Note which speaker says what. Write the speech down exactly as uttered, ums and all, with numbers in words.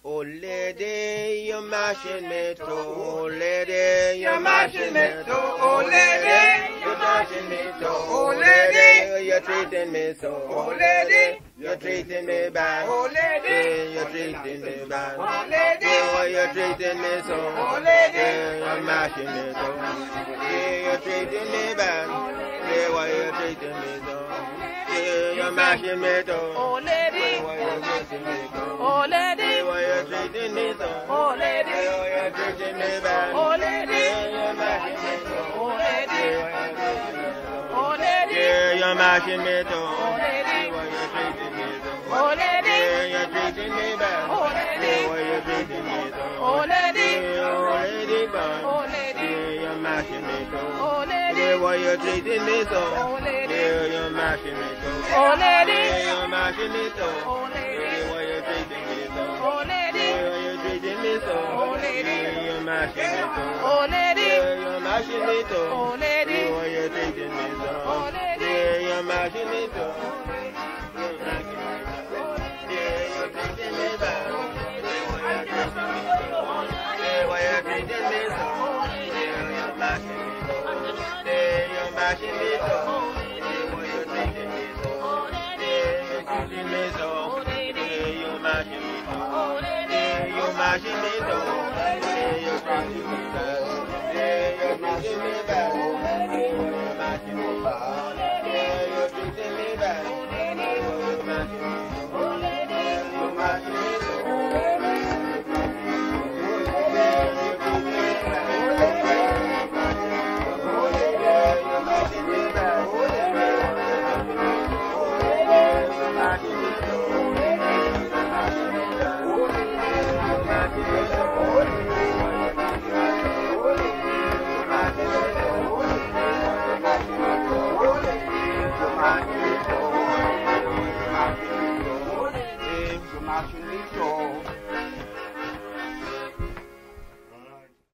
Speaker 1: Oh lady, you're mashing me too. Oh lady, you're mashing me too. Oh lady, you're mashing me too. Oh lady, you're treating me so. Oh lady, you're treating me bad. Oh lady, you're treating me bad. Oh lady, oh you're treating me so. Oh lady, you're mashing me too. Yeah, you're treating me bad. Yeah, why you're treating me so? Yeah, you're mashing me too.
Speaker 2: Oh lady,
Speaker 1: why you're treating me so?
Speaker 2: oh lady,
Speaker 1: why you're treating me so?
Speaker 2: oh lady,
Speaker 1: why you're treating me bad?
Speaker 2: oh lady,
Speaker 1: You're mashing me too.
Speaker 2: oh lady, oh lady,
Speaker 1: Yeah, you're mashing me too.
Speaker 2: oh lady,
Speaker 1: Why you treating me so?
Speaker 2: oh lady,
Speaker 1: Yeah, you're treating me bad.
Speaker 2: oh lady,
Speaker 1: Why you treating me so?
Speaker 2: oh lady,
Speaker 1: Yeah, oh lady bad.
Speaker 2: oh lady,
Speaker 1: Yeah, you're mashing me too.
Speaker 2: oh lady,
Speaker 1: Yeah, why you treating me so?
Speaker 2: oh lady,
Speaker 1: Yeah, you're mashing me too.
Speaker 2: oh lady,
Speaker 1: Yeah, you're mashing me too.
Speaker 2: oh lady,
Speaker 1: Yeah, why you treating me so?
Speaker 2: oh lady,
Speaker 1: Yeah, why you treating me so?
Speaker 2: oh lady,
Speaker 1: Yeah, you're mashing me too.
Speaker 2: oh lady,
Speaker 1: Yeah, you're mashing me too.
Speaker 2: oh lady,
Speaker 1: Yeah, why you treating me so?
Speaker 2: oh lady,
Speaker 1: Yeah, you're mashing me too. You're mashing me too. Yeah, you're treating me bad. Yeah, why you treating me so? Yeah, you're mashing me too. Yeah, you're mashing me too. Yeah, why you treating me so? Yeah, you're treating me so. Yeah, you're mashing me too. Yeah, you're mashing me too. Yeah, you're treating me bad. Yeah, you're treating me bad. Yeah, you're mashing me too. Yeah, you're treating me bad. Yeah, you're mashing me too. Yeah, you're mashing me too.